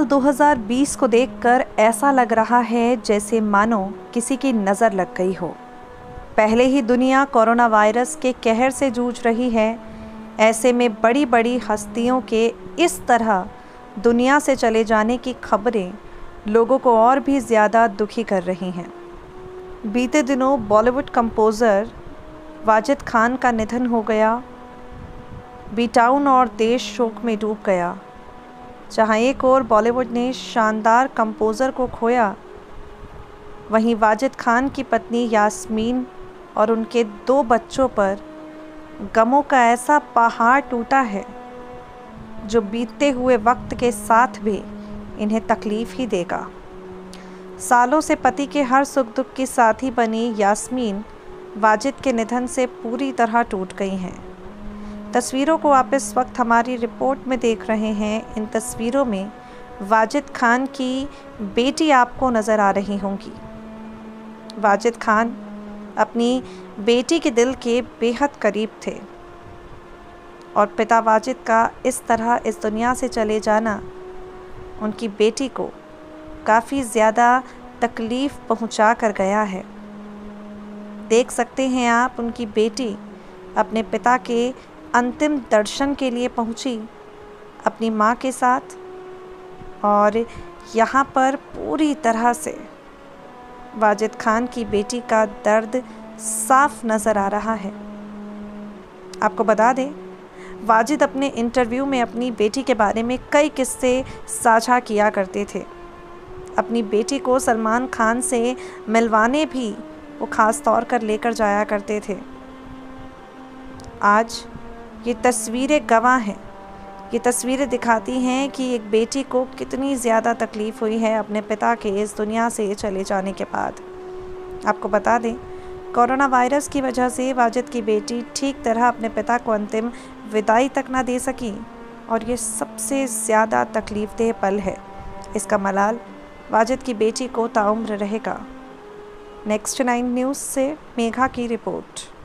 2020 को देखकर ऐसा लग रहा है जैसे मानो किसी की नज़र लग गई हो। पहले ही दुनिया कोरोना वायरस के कहर से जूझ रही है। ऐसे में बड़ी बड़ी हस्तियों के इस तरह दुनिया से चले जाने की खबरें लोगों को और भी ज़्यादा दुखी कर रही हैं। बीते दिनों बॉलीवुड कंपोज़र वाजिद खान का निधन हो गया। बी टाउन और देश शोक में डूब गया। जहां एक और बॉलीवुड ने शानदार कंपोज़र को खोया, वहीं वाजिद खान की पत्नी यास्मीन और उनके 2 बच्चों पर गमों का ऐसा पहाड़ टूटा है जो बीतते हुए वक्त के साथ भी इन्हें तकलीफ़ ही देगा। सालों से पति के हर सुख दुख की साथी बनी यास्मीन वाजिद के निधन से पूरी तरह टूट गई हैं। तस्वीरों को आप इस वक्त हमारी रिपोर्ट में देख रहे हैं। इन तस्वीरों में वाजिद खान की बेटी आपको नज़र आ रही होंगी। वाजिद खान अपनी बेटी के दिल के बेहद करीब थे और पिता वाजिद का इस तरह इस दुनिया से चले जाना उनकी बेटी को काफ़ी ज़्यादा तकलीफ़ पहुंचा कर गया है। देख सकते हैं आप, उनकी बेटी अपने पिता के अंतिम दर्शन के लिए पहुंची अपनी मां के साथ, और यहां पर पूरी तरह से वाजिद खान की बेटी का दर्द साफ नज़र आ रहा है। आपको बता दें, वाजिद अपने इंटरव्यू में अपनी बेटी के बारे में कई किस्से साझा किया करते थे। अपनी बेटी को सलमान खान से मिलवाने भी वो ख़ास तौर पर लेकर जाया करते थे। आज ये तस्वीरें गवाह हैं। ये तस्वीरें दिखाती हैं कि एक बेटी को कितनी ज़्यादा तकलीफ़ हुई है अपने पिता के इस दुनिया से चले जाने के बाद। आपको बता दें, कोरोना वायरस की वजह से वाजिद की बेटी ठीक तरह अपने पिता को अंतिम विदाई तक ना दे सकी, और ये सबसे ज़्यादा तकलीफ़देह पल है। इसका मलाल वाजिद की बेटी को ताउम्र रहेगा। नेक्स्ट 9 न्यूज़ से मेघा की रिपोर्ट।